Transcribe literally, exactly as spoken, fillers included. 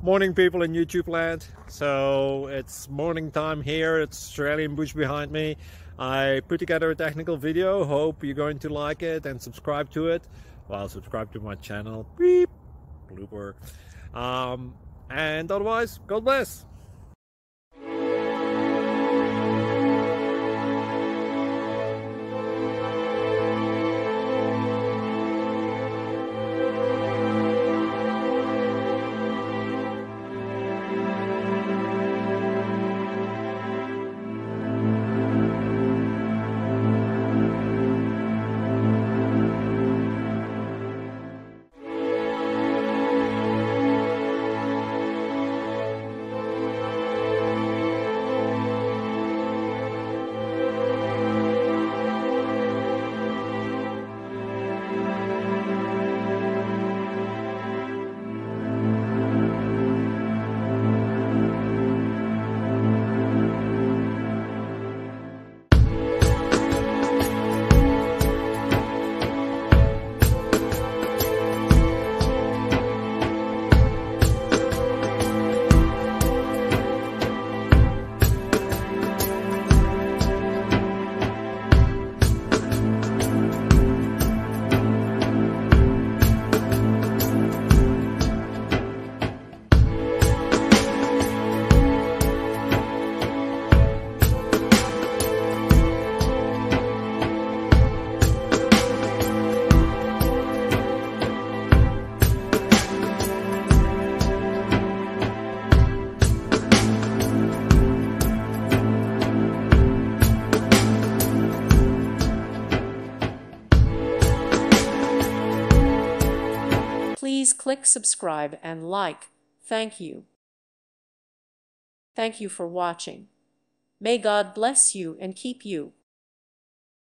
Morning, people in YouTube land. So it's morning time here. It's Australian bush behind me. I put together a technical video. Hope you're going to like it and subscribe to it. Well, subscribe to my channel. Beep. Blooper. Um, and otherwise, God bless. Please click subscribe and like. Thank you. Thank you for watching. May God bless you and keep you.